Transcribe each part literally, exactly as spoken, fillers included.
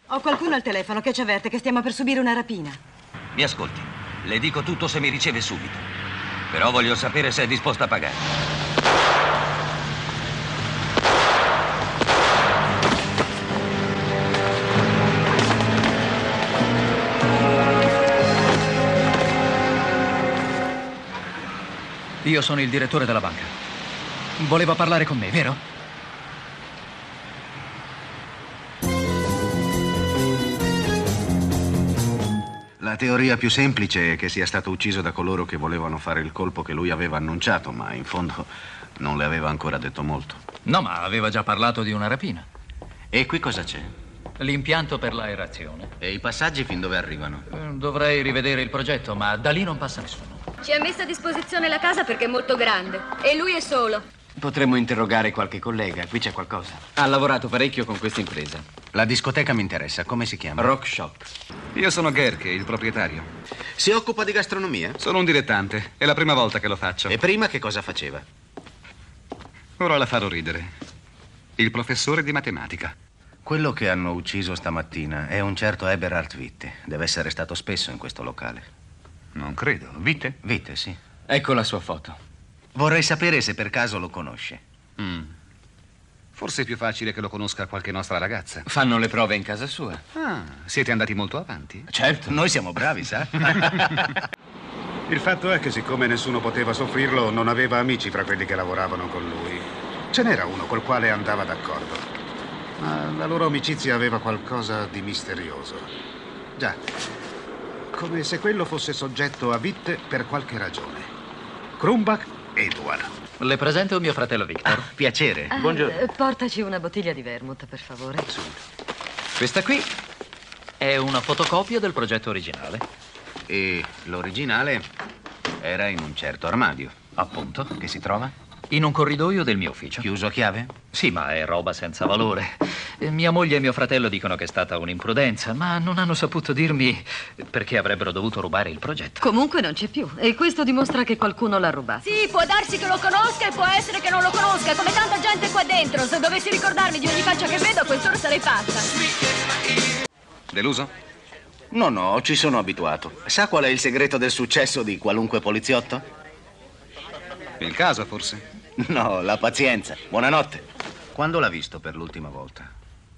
Ho qualcuno al telefono che ci avverte che stiamo per subire una rapina. Mi ascolti. Le dico tutto se mi riceve subito. Però voglio sapere se è disposta a pagare. Io sono il direttore della banca. Voleva parlare con me, vero? La teoria più semplice è che sia stato ucciso da coloro che volevano fare il colpo che lui aveva annunciato, ma in fondo non le aveva ancora detto molto. No, ma aveva già parlato di una rapina. E qui cosa c'è? L'impianto per l'aerazione. E i passaggi fin dove arrivano? Dovrei rivedere il progetto, ma da lì non passa nessuno. Ci ha messo a disposizione la casa perché è molto grande e lui è solo. Potremmo interrogare qualche collega, qui c'è qualcosa. Ha lavorato parecchio con questa impresa. La discoteca mi interessa, come si chiama? Rock Shop. Io sono Gerke, il proprietario. Si occupa di gastronomia? Sono un dilettante, è la prima volta che lo faccio. E prima che cosa faceva? Ora la farò ridere. Il professore di matematica. Quello che hanno ucciso stamattina è un certo Eberhard Witte. Deve essere stato spesso in questo locale. Non credo. Witte? Witte, sì. Ecco la sua foto. Vorrei sapere se per caso lo conosce. Mm. Forse è più facile che lo conosca qualche nostra ragazza. Fanno le prove in casa sua. Ah, siete andati molto avanti? Certo, noi siamo bravi, sa? Il fatto è che siccome nessuno poteva soffrirlo, non aveva amici fra quelli che lavoravano con lui. Ce n'era uno col quale andava d'accordo. Ma la loro amicizia aveva qualcosa di misterioso. Già, come se quello fosse soggetto a Witte per qualche ragione. Krumbach Edward. Le presento mio fratello Victor. Ah, piacere. Ah, Buongiorno. eh, Portaci una bottiglia di vermouth, per favore. Questa qui è una fotocopia del progetto originale. E l'originale era in un certo armadio. Appunto. Che si trova? In un corridoio del mio ufficio. Chiuso a chiave? Sì, ma è roba senza valore. Eh, Mia moglie e mio fratello dicono che è stata un'imprudenza, ma non hanno saputo dirmi perché avrebbero dovuto rubare il progetto. Comunque non c'è più. E questo dimostra che qualcuno l'ha rubato. Sì, può darsi che lo conosca e può essere che non lo conosca, come tanta gente qua dentro. Se dovessi ricordarmi di ogni faccia che vedo, a quest'ora sarei pazza. Deluso? No, no, ci sono abituato. Sa qual è il segreto del successo di qualunque poliziotto? Il caso, forse? No, la pazienza. Buonanotte. Quando l'ha visto per l'ultima volta?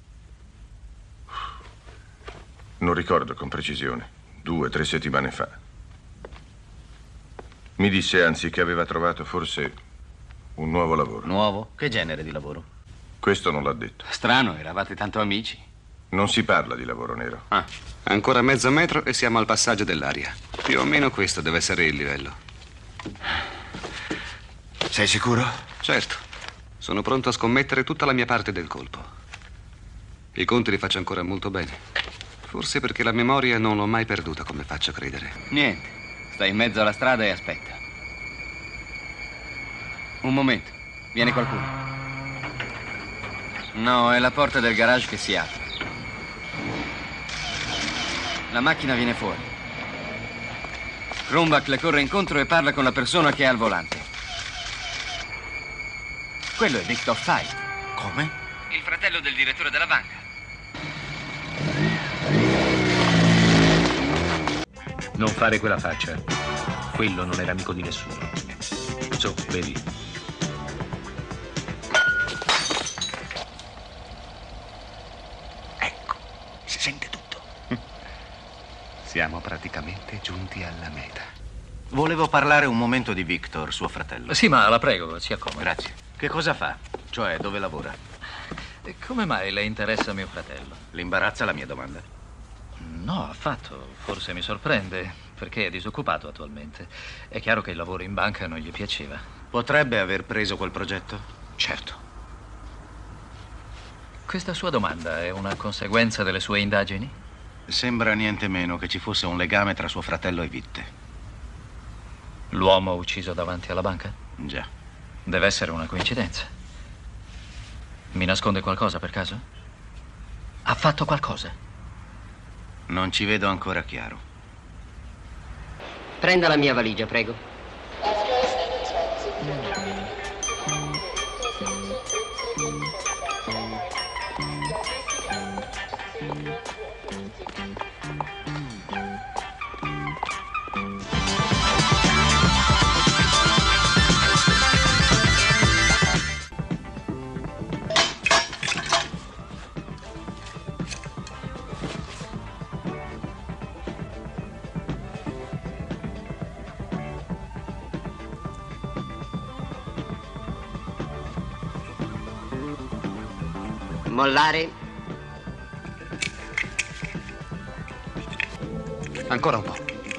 Non ricordo con precisione. Due o tre settimane fa. Mi disse anzi che aveva trovato forse un nuovo lavoro. Nuovo? Che genere di lavoro? Questo non l'ha detto. Strano, eravate tanto amici. Non si parla di lavoro nero. Ah, Ancora mezzo metro e siamo al passaggio dell'aria. Più o meno questo deve essere il livello. Sei sicuro? Certo. Sono pronto a scommettere tutta la mia parte del colpo. I conti li faccio ancora molto bene. Forse perché la memoria non l'ho mai perduta come faccio credere. niente. Sta in mezzo alla strada e aspetta. Un momento. Viene qualcuno. No, è la porta del garage che si apre. La macchina viene fuori. Krumbach le corre incontro e parla con la persona che è al volante. Quello è Victor Fight. Come? Il fratello del direttore della banca. Non fare quella faccia. Quello non era amico di nessuno. Su, vedi. Ecco, si sente tutto. Siamo praticamente giunti alla meta. Volevo parlare un momento di Victor, suo fratello. Sì, ma la prego, si accomodi. Grazie. Che cosa fa? Cioè, dove lavora? E come mai le interessa mio fratello? L'imbarazza la mia domanda? No, affatto. Forse mi sorprende, perché è disoccupato attualmente. È chiaro che il lavoro in banca non gli piaceva. Potrebbe aver preso quel progetto? Certo. Questa sua domanda è una conseguenza delle sue indagini? Sembra niente meno che ci fosse un legame tra suo fratello e Witte. L'uomo ucciso davanti alla banca? Già. Deve essere una coincidenza. Mi nasconde qualcosa per caso? Ha fatto qualcosa? Non ci vedo ancora chiaro. Prenda la mia valigia, prego. Mollare. Ancora un po'.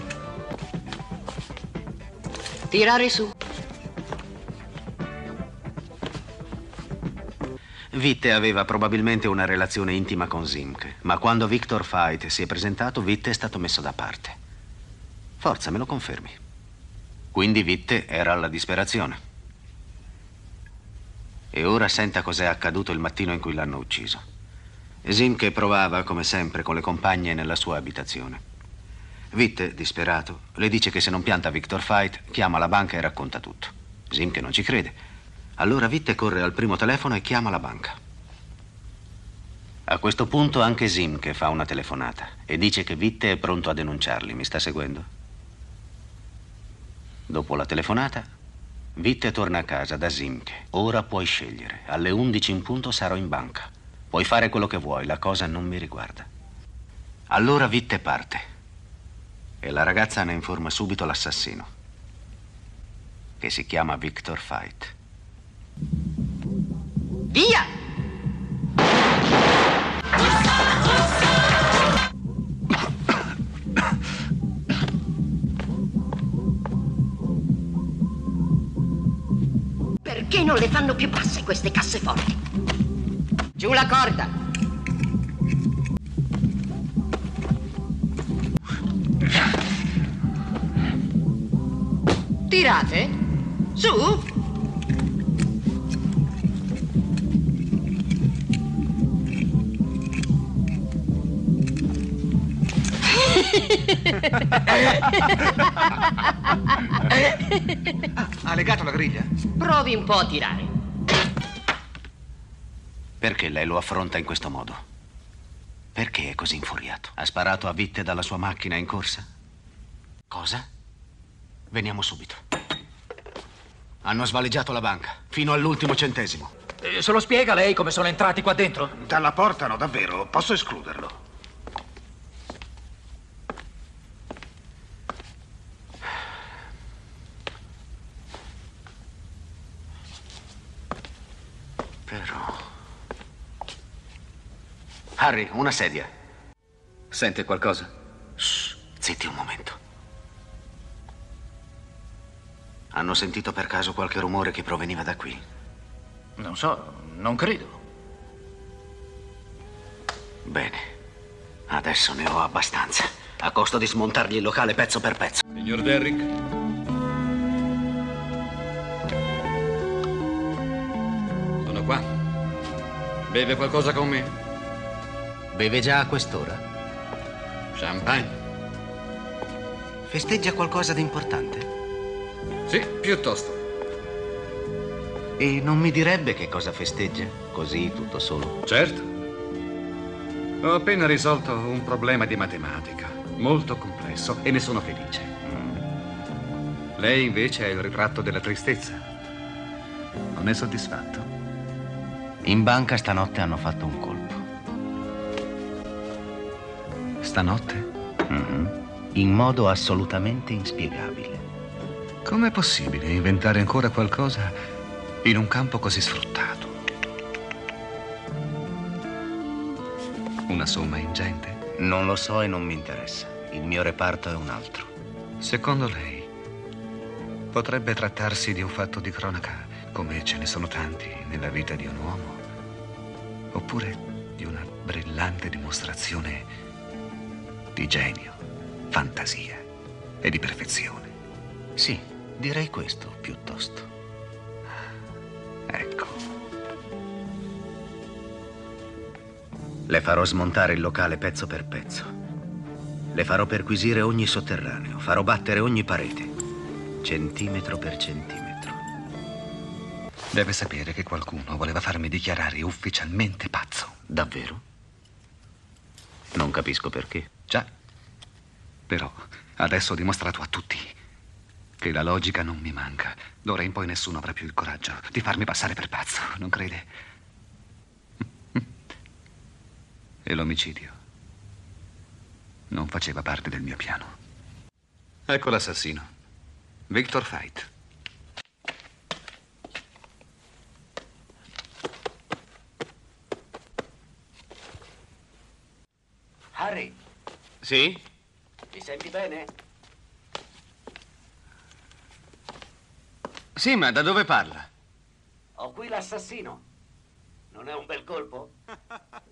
Tirare su. Witte aveva probabilmente una relazione intima con Simke, ma quando Victor Veit si è presentato, Witte è stato messo da parte. Forza, me lo confermi. Quindi Witte era alla disperazione. E ora senta cos'è accaduto il mattino in cui l'hanno ucciso. Simke provava, come sempre, con le compagne nella sua abitazione. Witte, disperato, le dice che se non pianta Victor Veit, chiama la banca e racconta tutto. Simke non ci crede. Allora Witte corre al primo telefono e chiama la banca. A questo punto anche Simke fa una telefonata e dice che Witte è pronto a denunciarli. Mi sta seguendo? Dopo la telefonata, Witte torna a casa da Simke. Ora puoi scegliere. Alle undici in punto sarò in banca. Puoi fare quello che vuoi, la cosa non mi riguarda. Allora Witte parte. E la ragazza ne informa subito l'assassino, che si chiama Victor Veit. Via! Perché non le fanno più basse queste casseforti? Giù la corda! Tirate? Su! Ah, ha legato la griglia? Provi un po' a tirare. Perché lei lo affronta in questo modo? Perché è così infuriato? Ha sparato a Witte dalla sua macchina in corsa? Cosa? Veniamo subito. Hanno svaligiato la banca, fino all'ultimo centesimo. Eh, se lo spiega lei come sono entrati qua dentro? Dalla porta no, davvero, posso escluderlo. Però... Harry, una sedia. Sente qualcosa? Shh, zitti un momento. Hanno sentito per caso qualche rumore che proveniva da qui? Non so, non credo. Bene, adesso ne ho abbastanza, a costo di smontargli il locale pezzo per pezzo. Signor Derrick? Sono qua. Beve qualcosa con me? Beve già a quest'ora? Champagne? Festeggia qualcosa di importante? Sì, piuttosto. E non mi direbbe che cosa festeggia? Così, tutto solo? Certo. Ho appena risolto un problema di matematica, molto complesso, e ne sono felice. Mm. Lei invece è il ritratto della tristezza. Non è soddisfatto? In banca stanotte hanno fatto un colpo. Stanotte? Mm-hmm. In modo assolutamente inspiegabile. Com'è possibile inventare ancora qualcosa in un campo così sfruttato? Una somma ingente? Non lo so e non mi interessa. Il mio reparto è un altro. Secondo lei, potrebbe trattarsi di un fatto di cronaca, come ce ne sono tanti nella vita di un uomo? Oppure di una brillante dimostrazione di genio, fantasia e di perfezione? Sì, direi questo piuttosto. Ecco. Le farò smontare il locale pezzo per pezzo. Le farò perquisire ogni sotterraneo, farò battere ogni parete, centimetro per centimetro. Deve sapere che qualcuno voleva farmi dichiarare ufficialmente pazzo. Davvero? Non capisco perché. Già. Però adesso ho dimostrato a tutti che la logica non mi manca. D'ora in poi nessuno avrà più il coraggio di farmi passare per pazzo, non crede? E l'omicidio non faceva parte del mio piano. Ecco l'assassino. Victor Fait. Harry, Sì? mi senti bene? Sì, ma da dove parla? Ho qui l'assassino. Non è un bel colpo?